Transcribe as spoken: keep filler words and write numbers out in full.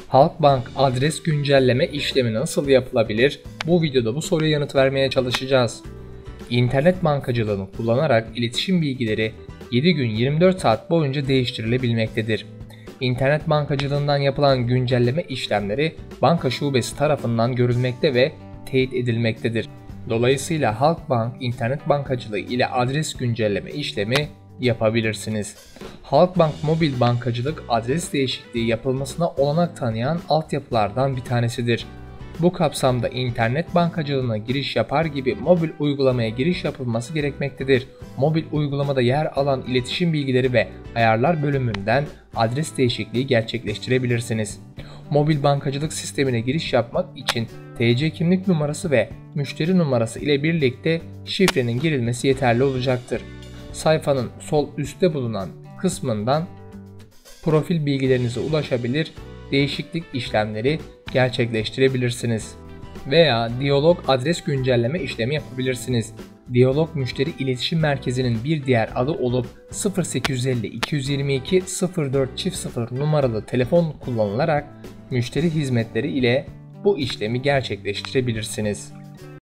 Halkbank adres güncelleme işlemi nasıl yapılabilir? Bu videoda bu soruya yanıt vermeye çalışacağız. İnternet bankacılığını kullanarak iletişim bilgileri yedi gün yirmi dört saat boyunca değiştirilebilmektedir. İnternet bankacılığından yapılan güncelleme işlemleri banka şubesi tarafından görülmekte ve teyit edilmektedir. Dolayısıyla Halkbank internet bankacılığı ile adres güncelleme işlemi yapabilirsiniz. Halkbank mobil bankacılık adres değişikliği yapılmasına olanak tanıyan altyapılardan bir tanesidir. Bu kapsamda internet bankacılığına giriş yapar gibi mobil uygulamaya giriş yapılması gerekmektedir. Mobil uygulamada yer alan iletişim bilgileri ve ayarlar bölümünden adres değişikliği gerçekleştirebilirsiniz. Mobil bankacılık sistemine giriş yapmak için T C kimlik numarası ve müşteri numarası ile birlikte şifrenin girilmesi yeterli olacaktır. Sayfanın sol üstte bulunan kısmından profil bilgilerinize ulaşabilir, değişiklik işlemleri gerçekleştirebilirsiniz. Veya Diyalog adres güncelleme işlemi yapabilirsiniz. Diyalog müşteri iletişim merkezinin bir diğer adı olup sıfır sekiz yüz elli iki yüz yirmi iki sıfır dört sıfır sıfır numaralı telefon kullanılarak müşteri hizmetleri ile bu işlemi gerçekleştirebilirsiniz.